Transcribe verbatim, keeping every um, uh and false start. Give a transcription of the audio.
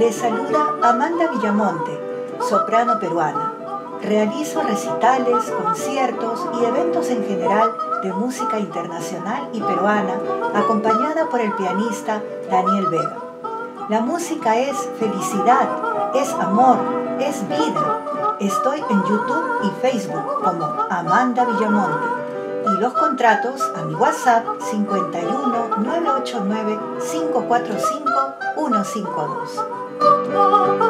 Les saluda Amanda Villamonte, soprano peruana. Realizo recitales, conciertos y eventos en general de música internacional y peruana, acompañada por el pianista Daniel Vega. La música es felicidad, es amor, es vida. Estoy en YouTube y Facebook como Amanda Villamonte y los contratos a mi WhatsApp cincuenta y uno, nueve ocho nueve, cinco cuatro cinco, uno cinco dos.